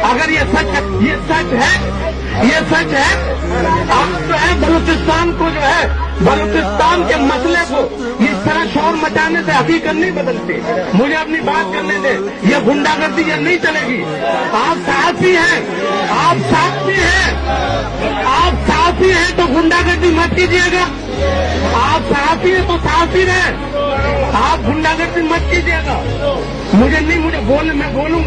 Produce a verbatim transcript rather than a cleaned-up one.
अगर ये सच है, ये सच है, ये सच है, आप जो है बलूचिस्तान को जो है बलूचिस्तान के मसले को इस तरह शोर मचाने से हकीकत नहीं बदलती। मुझे अपनी बात करने दे। ये गुंडागर्दी ये नहीं चलेगी। आप साहसी हैं, आप साहसी हैं, आप साहसी हैं तो गुंडागर्दी मत कीजिएगा। आप साहसी हैं तो साहसी रहे, आप गुंडागर्दी मत कीजिएगा। मुझे नहीं, मुझे बोल मैं बोलूंगा।